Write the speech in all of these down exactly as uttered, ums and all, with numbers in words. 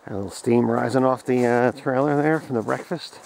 A little steam rising off the uh, trailer there from the breakfast.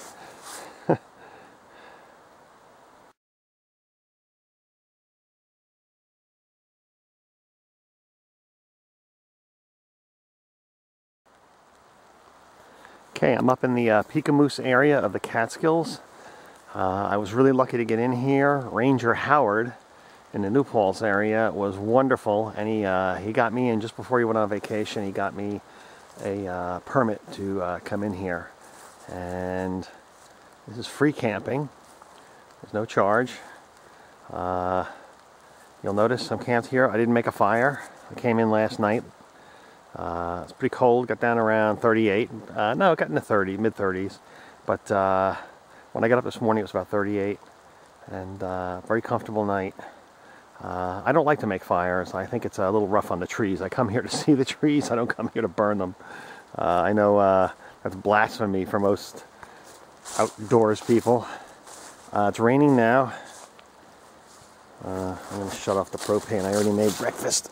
Okay, I'm up in the uh, Peekamoose area of the Catskills. Uh, I was really lucky to get in here. Ranger Howard in the New Paltz area was wonderful, and he uh, he got me in just before he went on vacation. He got me a uh, permit to uh, come in here, and this is free camping. There's no charge. Uh, you'll notice I'm camped here. I didn't make a fire. I came in last night. Uh, it's pretty cold. Got down around thirty-eight. Uh, no, it got in the thirty, mid thirties. But uh, when I got up this morning, it was about thirty-eight, and uh, very comfortable night. Uh, I don't like to make fires. I think it's a little rough on the trees. I come here to see the trees. I don't come here to burn them. Uh, I know uh, that's blasphemy for most outdoors people. Uh, it's raining now. Uh, I'm going to shut off the propane. I already made breakfast.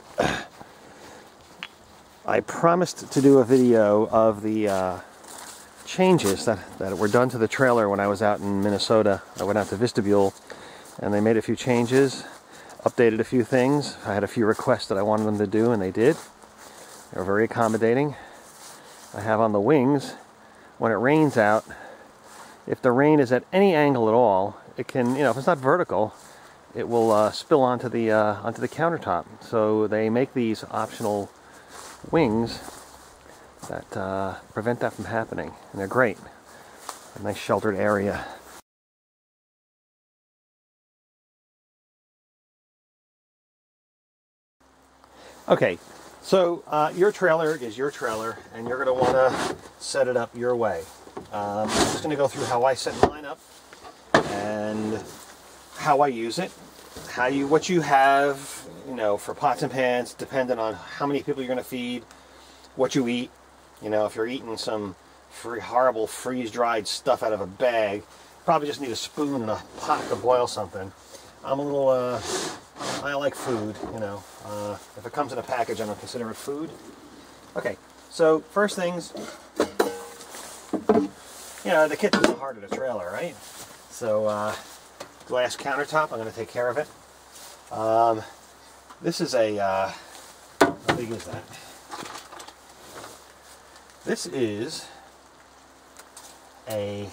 I promised to do a video of the uh, changes that, that were done to the trailer when I was out in Minnesota. I went out to Vistabule, and they made a few changes. Updated a few things. I had a few requests that I wanted them to do, and they did. They were very accommodating. I have on the wings, when it rains out, if the rain is at any angle at all, it can, you know, if it's not vertical, it will uh, spill onto the uh, onto the countertop. So they make these optional wings that uh, prevent that from happening, and they're great. A nice sheltered area. Okay, so uh, your trailer is your trailer, and you're going to want to set it up your way. Um, I'm just going to go through how I set mine up and how I use it, how you, what you have, you know, for pots and pans, depending on how many people you're going to feed, what you eat. You know, if you're eating some free, horrible freeze-dried stuff out of a bag, probably just need a spoon and a pot to boil something. I'm a little. Uh, I like food, you know. Uh, if it comes in a package, I don't consider it food. Okay, so first things, you know, the kitchen's the heart of the trailer, right? So, uh, glass countertop, I'm going to take care of it. Um, this is a, uh, how big is that? This is a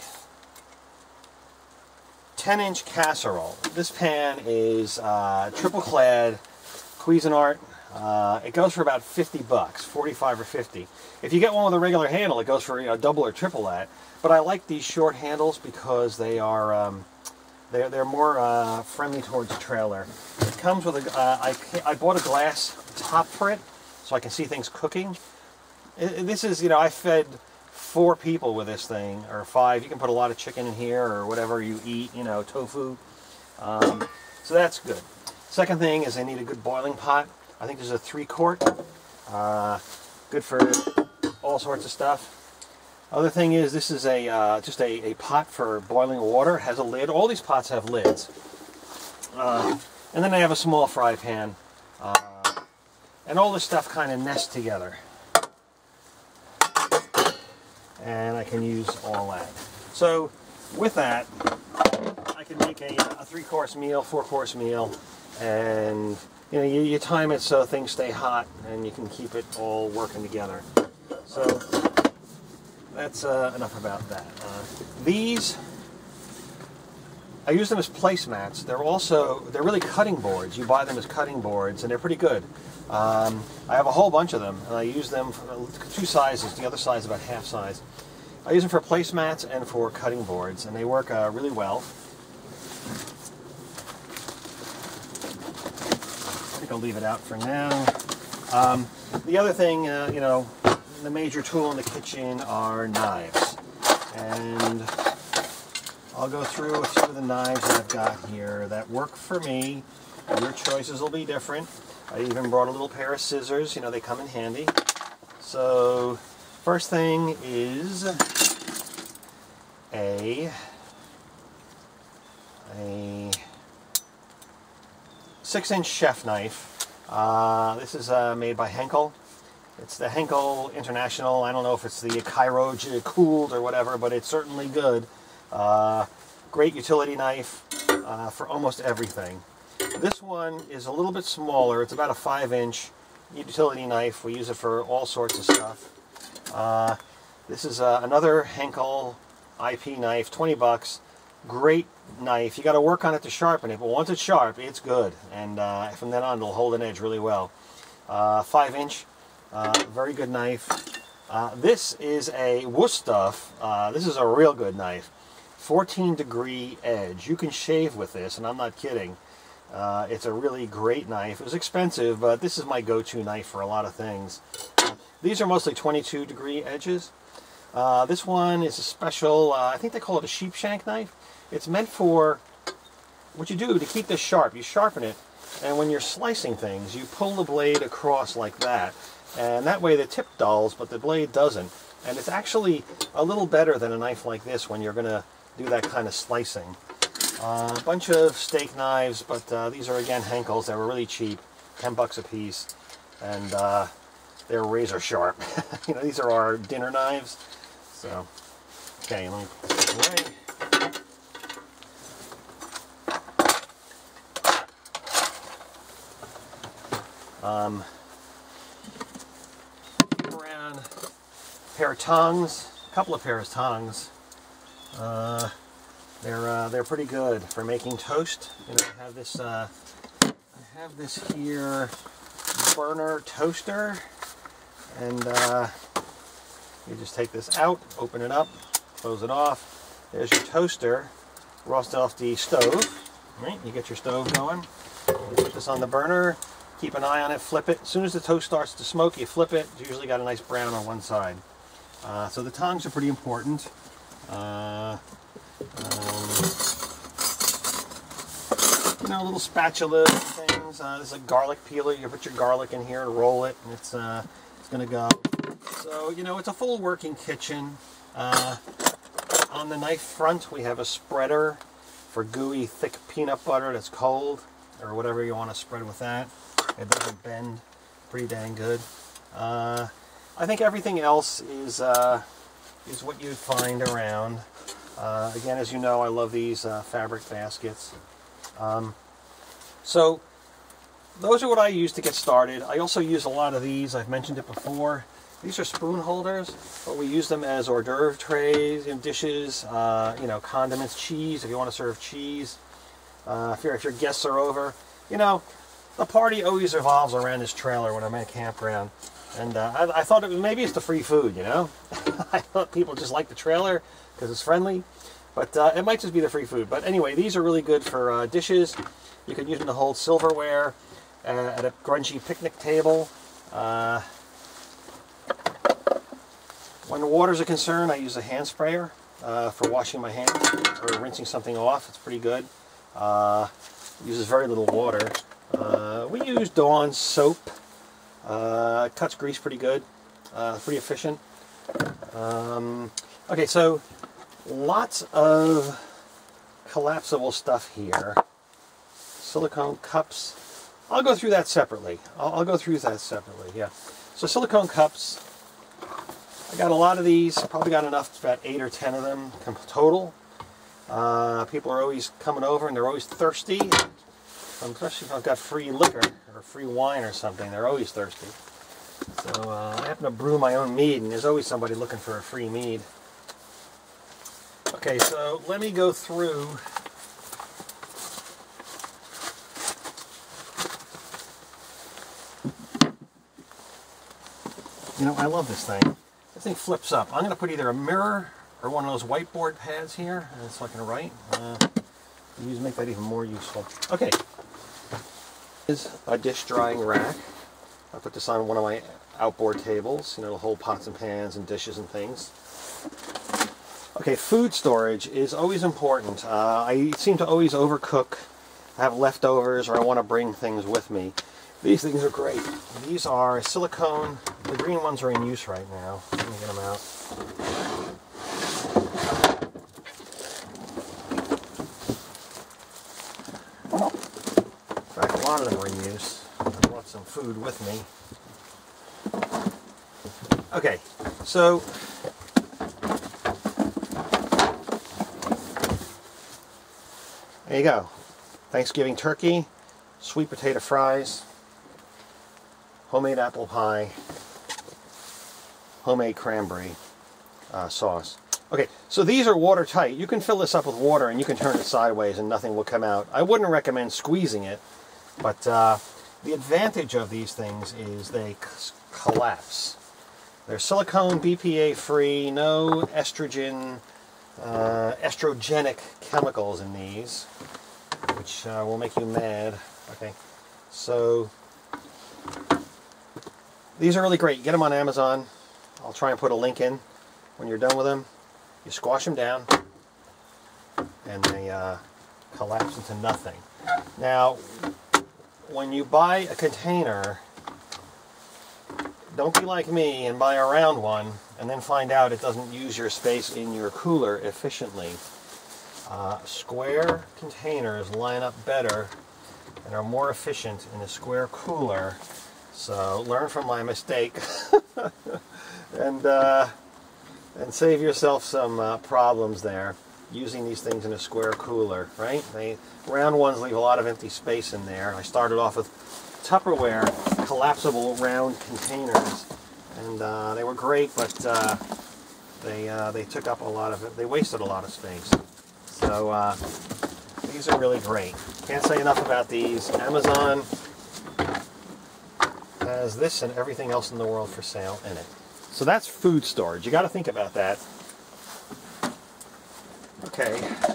ten inch casserole. This pan is uh, triple clad Cuisinart. Uh, it goes for about fifty bucks, forty-five or fifty. If you get one with a regular handle, it goes for, you know, double or triple that. But I like these short handles because they are um, they're they're more uh, friendly towards the trailer. It comes with a uh, I I bought a glass top for it so I can see things cooking. It, this is, you know, I fed four people with this thing, or five. You can put a lot of chicken in here, or whatever you eat, you know, tofu. Um, so that's good. Second thing is I need a good boiling pot. I think this is a three quart. Uh, good for all sorts of stuff. Other thing is this is a uh, just a, a pot for boiling water. It has a lid. All these pots have lids. Uh, and then I have a small fry pan. Uh, and all this stuff kind of nests together. And I can use all that. So with that, I can make a, a three-course meal, four-course meal, and you know, you, you time it so things stay hot, and you can keep it all working together. So that's uh, enough about that. Uh, these, I use them as placemats. They're also, they're really cutting boards. You buy them as cutting boards, and they're pretty good. Um, I have a whole bunch of them, and I use them for two sizes. The other size is about half size. I use them for placemats and for cutting boards, and they work uh, really well. I think I'll leave it out for now. Um, the other thing, uh, you know, the major tool in the kitchen are knives, and I'll go through a few of the knives that I've got here that work for me. Your choices will be different. I even brought a little pair of scissors. You know, they come in handy. So, first thing is a a six inch chef knife. Uh, this is uh, made by Henkel. It's the Henkel International. I don't know if it's the Cairo cooled or whatever, but it's certainly good. Uh, great utility knife uh, for almost everything. This one is a little bit smaller. It's about a five inch utility knife. We use it for all sorts of stuff. Uh, this is uh, another Henkel I P knife, twenty bucks. Great knife. You got to work on it to sharpen it, but once it's sharp, it's good. And uh, from then on, it'll hold an edge really well. Uh, five inch, uh, very good knife. Uh, this is a Wustuff. Uh, this is a real good knife. fourteen degree edge. You can shave with this, and I'm not kidding. Uh, it's a really great knife. It was expensive, but this is my go-to knife for a lot of things. Uh, these are mostly twenty-two degree edges. Uh, this one is a special, uh, I think they call it a sheep shank knife. It's meant for, what you do to keep this sharp, you sharpen it, and when you're slicing things, you pull the blade across like that. And that way the tip dulls, but the blade doesn't. And it's actually a little better than a knife like this when you're going to do that kind of slicing. Uh, a bunch of steak knives, but uh, these are again Henkels. They were really cheap, ten bucks a piece, and uh, they're razor sharp. You know, these are our dinner knives. So, okay, let me put this away. Um, around a pair of tongs, a couple of pairs of tongs. Uh, they're uh, they're pretty good for making toast. You know, I have this uh, I have this here burner toaster, and uh, you just take this out, open it up, close it off. There's your toaster. Roast off the stove. Right, you get your stove going. You put this on the burner. Keep an eye on it, flip it. As soon as the toast starts to smoke, you flip it. It's usually got a nice brown on one side. Uh, so the tongs are pretty important. Uh, um, you know, little spatula things. Uh, there's a garlic peeler. You put your garlic in here and roll it, and it's uh, it's gonna go. So you know, it's a full working kitchen. Uh, on the knife front, we have a spreader for gooey, thick peanut butter that's cold, or whatever you want to spread with that. It doesn't bend. Pretty dang good. Uh, I think everything else is uh, is what you'd find around. Uh, again, as you know, I love these uh, fabric baskets. Um, so those are what I use to get started. I also use a lot of these. I've mentioned it before. These are spoon holders, but we use them as hors d'oeuvre trays, you know, dishes, uh, you know, condiments, cheese. If you want to serve cheese, uh, if, your if your guests are over, you know. The party always revolves around this trailer when I'm at a campground, and uh, I, I thought it was, maybe it's the free food, you know. I thought people just like the trailer because it's friendly, but uh, it might just be the free food. But anyway, these are really good for uh, dishes. You can use them to hold silverware uh, at a grungy picnic table. Uh, when the waters are concerned, I use a hand sprayer uh, for washing my hands or rinsing something off. It's pretty good. Uh, uses very little water. Uh, we use Dawn's soap. Uh, it cuts grease pretty good. Uh, pretty efficient. Um, okay, so lots of collapsible stuff here. Silicone cups. I'll go through that separately. I'll, I'll go through that separately, yeah. So silicone cups. I got a lot of these. Probably got enough, about eight or ten of them total. Uh, people are always coming over and they're always thirsty. Especially if I've got free liquor or free wine or something, they're always thirsty. So uh, I happen to brew my own mead, and there's always somebody looking for a free mead. Okay, so let me go through you know, I love this thing. This thing flips up. I'm going to put either a mirror or one of those whiteboard pads here, and so I can write. Uh, use make that even more useful. Okay. Is a dish drying rack. I put this on one of my outboard tables, you know, to hold pots and pans and dishes and things. Okay, food storage is always important. Uh, I seem to always overcook. I have leftovers, or I want to bring things with me. These things are great. These are silicone. The green ones are in use right now. Let me get them out. A lot of them are in use. I brought some food with me. Okay, so there you go. Thanksgiving turkey, sweet potato fries, homemade apple pie, homemade cranberry uh, sauce. Okay, so these are watertight. You can fill this up with water and you can turn it sideways and nothing will come out. I wouldn't recommend squeezing it, but uh, the advantage of these things is they collapse. They're silicone, B P A free, no estrogen, uh, estrogenic chemicals in these, which uh, will make you mad. Okay, so these are really great. You get them on Amazon. I'll try and put a link in when you're done with them. You squash them down and they uh, collapse into nothing. Now, when you buy a container, don't be like me and buy a round one and then find out it doesn't use your space in your cooler efficiently. Uh, square containers line up better and are more efficient in a square cooler. So learn from my mistake and uh, and save yourself some uh, problems there using these things in a square cooler, right? They round ones leave a lot of empty space in there. I started off with Tupperware collapsible round containers, and uh, they were great, but uh, they uh, they took up a lot of it. They wasted a lot of space. So uh, these are really great. Can't say enough about these. Amazon has this and everything else in the world for sale in it. So that's food storage. You got to think about that. Okay.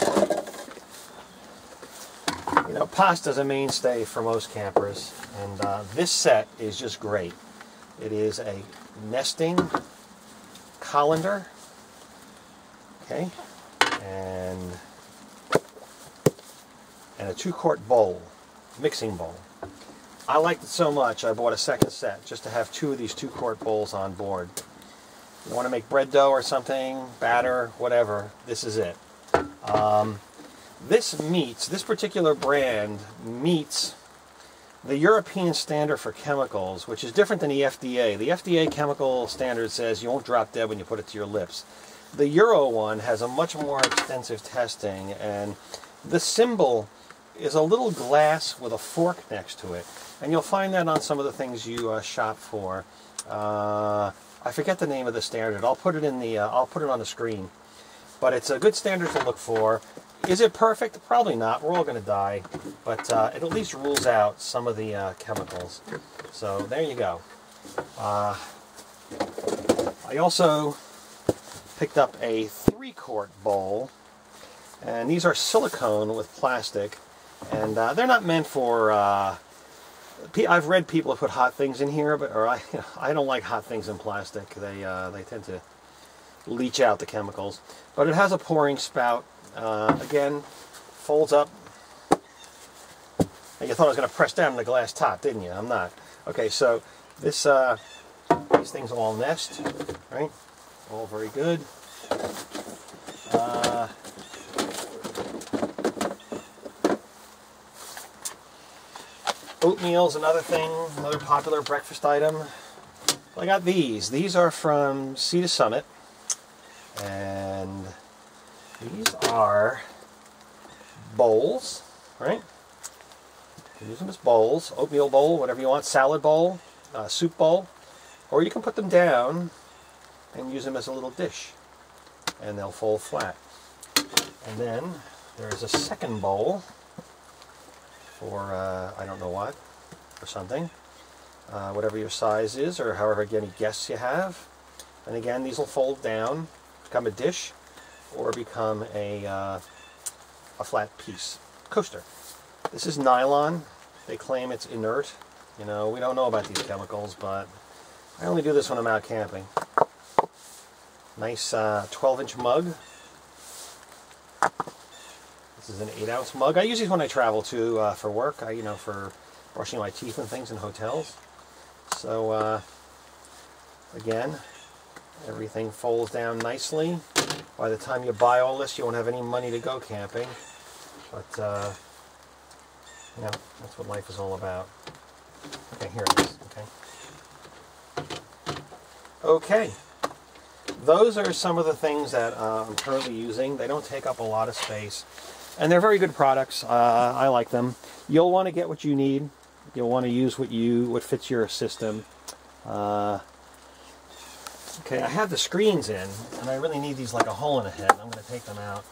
You know, pasta's a mainstay for most campers, and uh, this set is just great. It is a nesting colander, okay, and and a two-quart bowl, mixing bowl. I liked it so much I bought a second set just to have two of these two-quart bowls on board. You want to make bread dough or something, batter, whatever, this is it. Um, this meets, this particular brand meets the European standard for chemicals, which is different than the F D A. The F D A chemical standard says you won't drop dead when you put it to your lips. The Euro one has a much more extensive testing, and the symbol is a little glass with a fork next to it. And you'll find that on some of the things you uh, shop for. Uh, I forget the name of the standard. I'll put it in the. Uh, I'll put it on the screen. But it's a good standard to look for. Is it perfect? Probably not. We're all going to die. But uh, it at least rules out some of the uh, chemicals. So there you go. Uh, I also picked up a three-quart bowl, and these are silicone with plastic, and uh, they're not meant for. Uh, I've read people have put hot things in here, but or I, I don't like hot things in plastic. They uh, they tend to leach out the chemicals. But it has a pouring spout. Uh, again, folds up. And you thought I was going to press down the glass top, didn't you? I'm not. Okay, so this uh, these things all nest, right? All very good. Uh, Oatmeal's another thing, another popular breakfast item. I got these. These are from Sea to Summit, and these are bowls, right? You use them as bowls, oatmeal bowl, whatever you want, salad bowl, uh, soup bowl, or you can put them down and use them as a little dish, and they'll fold flat. And then there's a second bowl for uh, I don't know what, or something, uh, whatever your size is, or however many guests you have. And again, these will fold down, become a dish, or become a uh, a flat piece coaster. This is nylon. They claim it's inert. You know, we don't know about these chemicals, but I only do this when I'm out camping. Nice uh, twelve inch mug. This is an eight ounce mug. I use these when I travel too uh, for work. I, you know, for brushing my teeth and things in hotels. So uh, again, everything folds down nicely. By the time you buy all this, you won't have any money to go camping. But uh, you know, that's what life is all about. Okay, here it is. Okay. Okay, those are some of the things that uh, I'm currently using. They don't take up a lot of space, and they're very good products. Uh, I like them. You'll want to get what you need. You'll want to use what you what fits your system. Uh, okay, I have the screens in, and I really need these like a hole in a head. I'm going to take them out.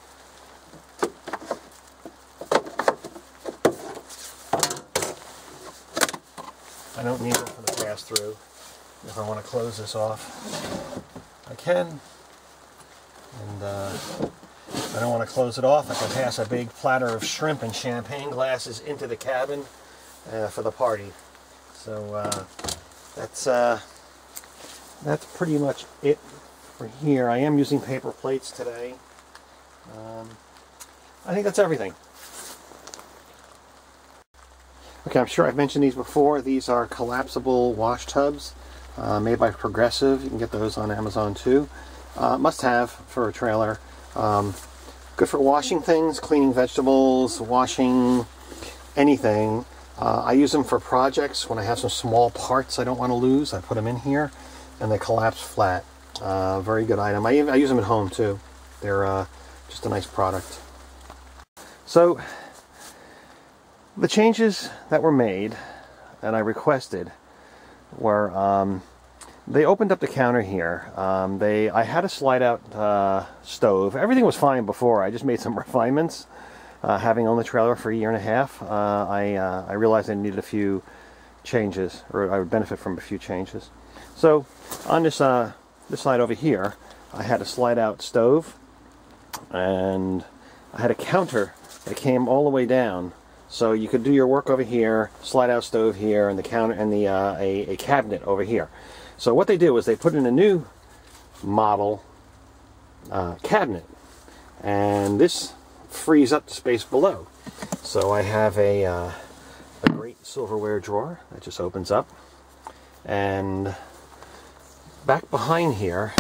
I don't need them for the pass-through. If I want to close this off, I can. And uh, if I don't want to close it off, I can pass a big platter of shrimp and champagne glasses into the cabin uh, for the party. So uh, that's uh, that's pretty much it for here. I am using paper plates today. Um, I think that's everything. Okay, I'm sure I've mentioned these before. These are collapsible wash tubs uh, made by Progressive. You can get those on Amazon too. Uh, must have for a trailer. Um, good for washing things, cleaning vegetables, washing anything. Uh, I use them for projects when I have some small parts I don't want to lose. I put them in here and they collapse flat. Uh, very good item. I, I use them at home too. They're uh, just a nice product. So, the changes that were made and I requested were um, they opened up the counter here. Um, they I had a slide out uh, stove. Everything was fine before. I just made some refinements. Uh, having owned the trailer for a year and a half, uh, I uh, I realized I needed a few changes, or I would benefit from a few changes. So on this uh, this side over here, I had a slide out stove, and I had a counter that came all the way down. So you could do your work over here, slide out stove here, and the counter and the uh, a, a cabinet over here. So what they did was they put in a new model uh, cabinet, and this frees up the space below. So I have a uh, a great silverware drawer that just opens up, and back behind here,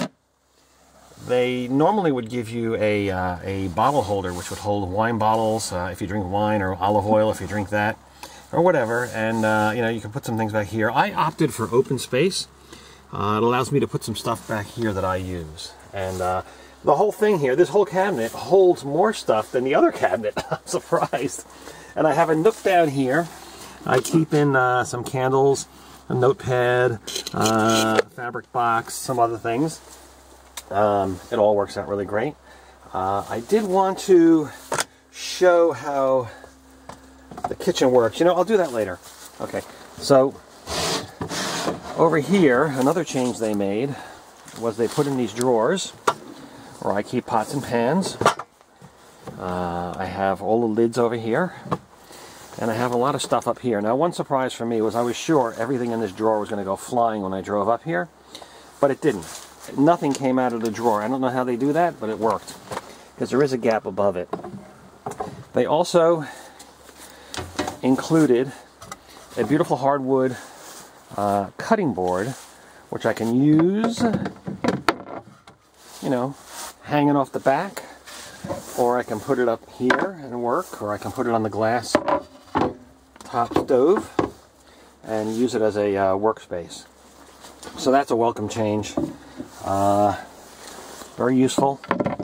they normally would give you a, uh, a bottle holder which would hold wine bottles uh, if you drink wine, or olive oil if you drink that, or whatever, and uh, you know, you can put some things back here. I opted for open space. Uh, it allows me to put some stuff back here that I use, and uh, the whole thing here, this whole cabinet holds more stuff than the other cabinet. I'm surprised. And I have a nook down here. I keep in uh, some candles, a notepad, uh, fabric box, some other things. Um, it all works out really great. Uh, I did want to show how the kitchen works. You know, I'll do that later. Okay, so over here, another change they made was they put in these drawers where I keep pots and pans. Uh, I have all the lids over here, and I have a lot of stuff up here. Now, one surprise for me was I was sure everything in this drawer was going to go flying when I drove up here, but it didn't. Nothing came out of the drawer. I don't know how they do that, but it worked, because there is a gap above it. They also included a beautiful hardwood uh, cutting board, which I can use, you know, hanging off the back, or I can put it up here and work, or I can put it on the glass top stove and use it as a uh, workspace. So that's a welcome change. Uh, very useful.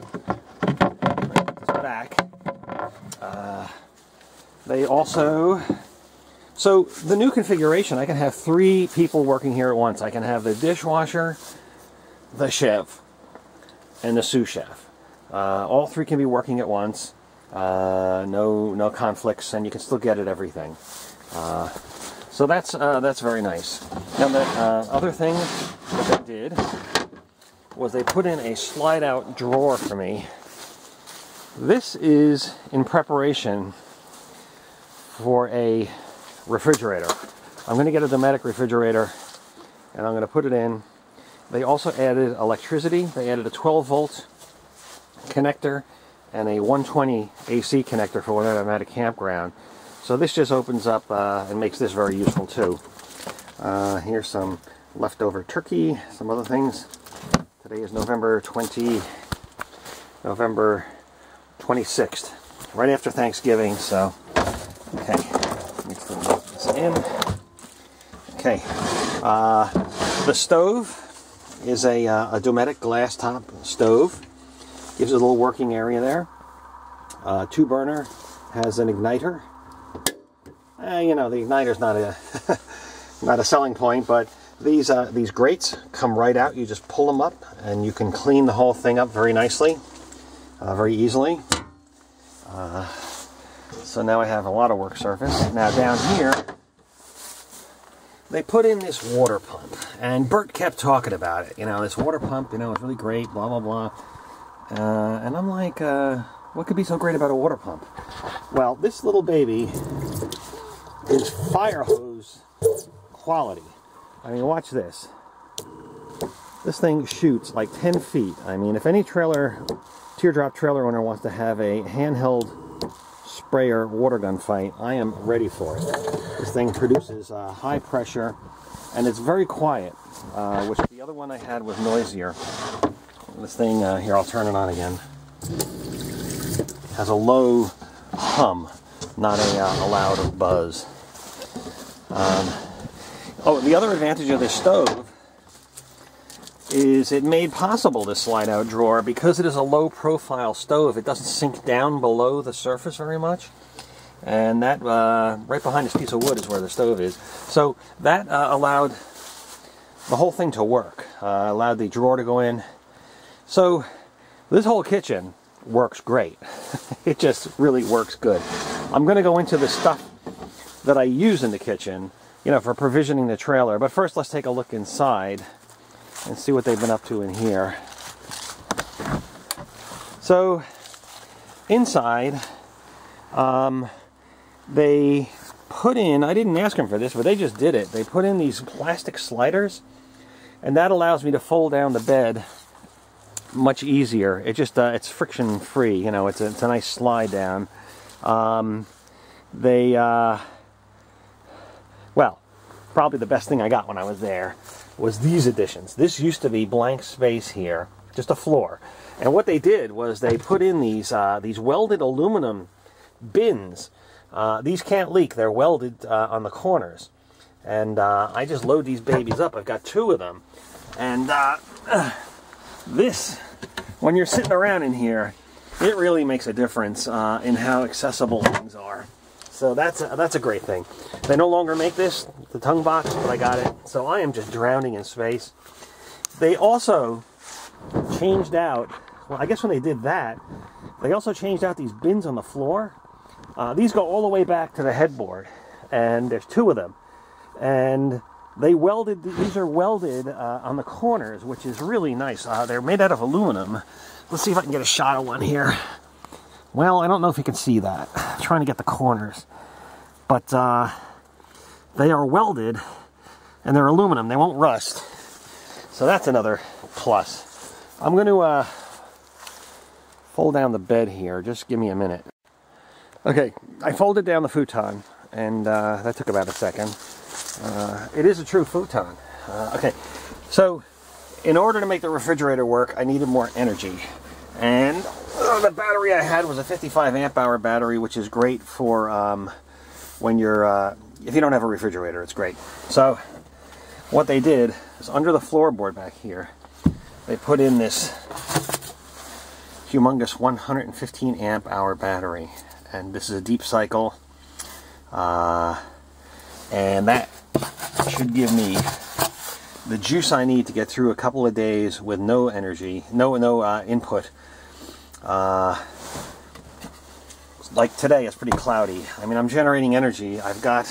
Back. Uh, they also, so the new configuration, I can have three people working here at once. I can have the dishwasher, the chef, and the sous chef. Uh, all three can be working at once. Uh, no, no conflicts, and you can still get at everything. Uh, so that's uh, that's very nice. Now the uh, other thing that they did was they put in a slide-out drawer for me. This is in preparation for a refrigerator. I'm going to get a Dometic refrigerator, and I'm going to put it in. They also added electricity. They added a twelve volt connector and a one twenty A C connector for whenever I'm at a campground. So this just opens up uh, and makes this very useful too. Uh, here's some leftover turkey, some other things. Today is November twentieth, November twenty-sixth, right after Thanksgiving, so, okay, let's put this in. Okay, uh, the stove is a, uh, a Dometic glass top stove. Gives it a little working area there. Uh, two burner, has an igniter. Uh, you know, the igniter's not a not a selling point, but these uh, these grates come right out. You just pull them up, and you can clean the whole thing up very nicely, uh, very easily. Uh, so now I have a lot of work surface. Now down here, they put in this water pump, and Bert kept talking about it. You know, this water pump, you know, it's really great, blah, blah, blah. Uh, and I'm like, uh, what could be so great about a water pump? Well, this little baby is fire hose quality. I mean, watch this. This thing shoots like ten feet. I mean, if any trailer, teardrop trailer owner wants to have a handheld sprayer water gun fight, I am ready for it. This thing produces uh, high pressure, and it's very quiet, uh, which the other one I had was noisier. This thing, uh, here, I'll turn it on again. Has a low hum, not a, uh, a loud buzz. Um, oh, the other advantage of this stove is it made possible this slide-out drawer. Because it is a low-profile stove, it doesn't sink down below the surface very much. And that, uh, right behind this piece of wood is where the stove is. So that uh, allowed the whole thing to work. Uh, allowed the drawer to go in. So this whole kitchen works great. It just really works good. I'm going to go into the stuff that I use in the kitchen, you know, for provisioning the trailer. But first, let's take a look inside and see what they've been up to in here. So inside, um, they put in, I didn't ask them for this, but they just did it. They put in these plastic sliders, and that allows me to fold down the bed much easier. It just uh, it's friction free, you know. It's a, it's a nice slide down. Um, they uh, well, probably the best thing I got when I was there was these additions. This used to be blank space here, just a floor, and what they did was they put in these uh, these welded aluminum bins. Uh, these can't leak. They're welded uh, on the corners, and uh, I just load these babies up. I've got two of them, and uh, this, when you're sitting around in here, it really makes a difference uh, in how accessible things are. So that's a, that's a great thing. They no longer make this, the tongue box, but I got it. So I am just drowning in space. They also changed out, well, I guess when they did that, they also changed out these bins on the floor. Uh, these go all the way back to the headboard, and there's two of them. And they welded, these are welded uh, on the corners, which is really nice. Uh, they're made out of aluminum. Let's see if I can get a shot of one here. Well, I don't know if you can see that. I'm trying to get the corners. But uh, they are welded, and they're aluminum. They won't rust. So that's another plus. I'm going to uh, fold down the bed here. Just give me a minute. Okay, I folded down the futon, and uh, that took about a second. Uh, it is a true futon. Uh, okay, so in order to make the refrigerator work, I needed more energy. And uh, the battery I had was a fifty-five amp hour battery, which is great for um, when you're, uh, if you don't have a refrigerator, it's great. So what they did is under the floorboard back here, they put in this humongous one hundred fifteen amp hour battery. And this is a deep cycle. Uh, and that should give me the juice I need to get through a couple of days with no energy, no no uh, input. Uh, like today, it's pretty cloudy. I mean, I'm generating energy. I've got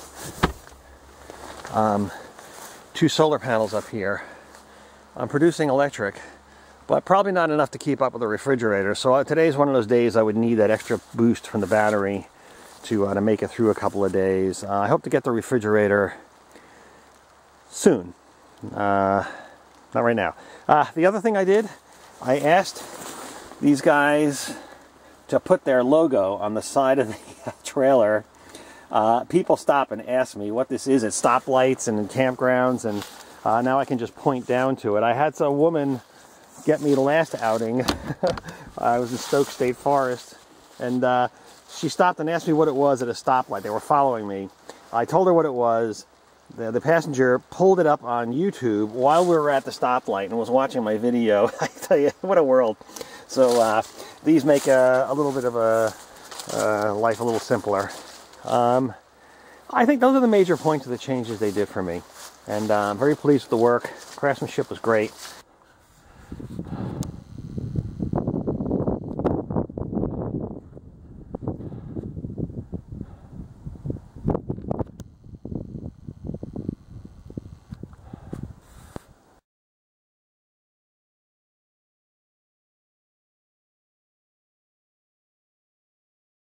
um, two solar panels up here. I'm producing electric, but probably not enough to keep up with the refrigerator. So uh, today's one of those days I would need that extra boost from the battery to uh, to make it through a couple of days. Uh, I hope to get the refrigerator soon. Uh, not right now. Uh, the other thing I did, I asked these guys to put their logo on the side of the trailer. Uh, people stop and ask me what this is at stoplights and in campgrounds, and uh, now I can just point down to it. I had some woman get me the last outing. I was in Stoke State Forest, and uh, she stopped and asked me what it was at a stoplight. They were following me. I told her what it was, the, the passenger pulled it up on YouTube while we were at the stoplight and was watching my video. I tell you, what a world. So uh, these make a, a little bit of a uh, life a little simpler. Um, I think those are the major points of the changes they did for me. And uh, I'm very pleased with the work. Craftsmanship was great.